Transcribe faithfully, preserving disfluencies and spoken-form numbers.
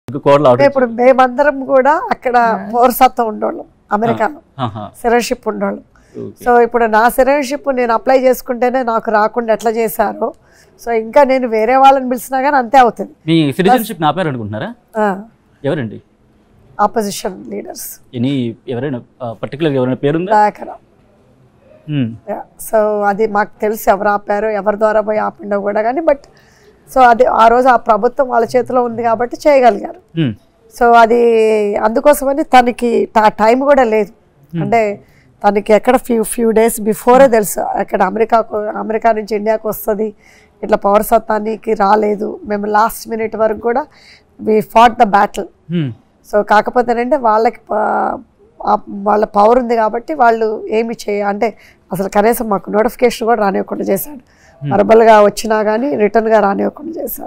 ఇప్పుడు మేమందరం కూడా అక్కడ పౌరసత్వం ఉండేవాళ్ళం అమెరికాలో, సిటిజన్షిప్ ఉండేవాళ్ళం. సో ఇప్పుడు నా సిటిజన్షిప్ నేను అప్లై చేసుకుంటేనే నాకు రాకుండా ఎట్లా చేశారో, సో ఇంకా నేను వేరే వాళ్ళని పిలిచినా కానీ అంతే అవుతుంది. మీ సిటిజన్షిప్ ఆపారు అనుకుంటున్నారా? ఎవరండి ఆపోజిషన్ లీడర్స్? ఎనీ ఎవరైనా పర్టికులర్ ఎవరైనా పేరుందా? దయాకర్. సో అది మాకు తెలిసి ఎవరు ఆపారో, ఎవరి ద్వారా పోయి ఆపిండో కూడా కానీ, బట్ సో అది ఆ రోజు ఆ ప్రభుత్వం వాళ్ళ చేతిలో ఉంది కాబట్టి చేయగలిగారు. సో అది అందుకోసమని తనకి ఆ టైం కూడా లేదు. అంటే తనకి ఎక్కడ ఫ్యూ ఫ్యూ డేస్ బిఫోరే తెలుసు అక్కడ అమెరికాకు అమెరికా నుంచి ఇండియాకు వస్తుంది, ఇట్లా పౌరసత్వానికి రాలేదు. మేము లాస్ట్ మినిట్ వరకు కూడా we fought the battle. So కాకపోతే అంటే వాళ్ళకి వాళ్ళ పవర్ ఉంది కాబట్టి వాళ్ళు ఏమి చేయ అంటే అసలు కనీసం మాకు నోటిఫికేషన్ కూడా రానివ్వకుండా చేశాడు. వర్బల్గా వచ్చినా కానీ రిటర్న్గా రానివ్వకుండా చేశారు.